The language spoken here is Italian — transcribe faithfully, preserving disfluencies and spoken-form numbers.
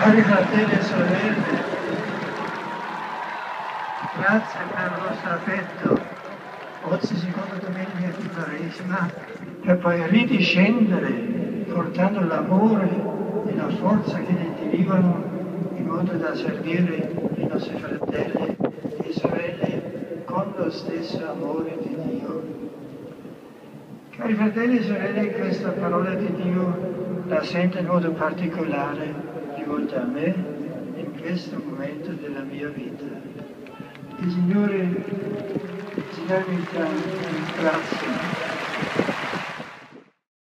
Cari fratelli e sorelle, grazie per il vostro affetto. Oggi, seconda domenica di Quaresima, per poi ridiscendere portando l'amore e la forza che ne derivano in modo da servire i nostri fratelli e sorelle con lo stesso amore di Dio. Cari fratelli e sorelle, questa parola di Dio la sento in modo particolare rivolta a me in questo momento della mia vita. Il Signore, il Signore mi dà grazia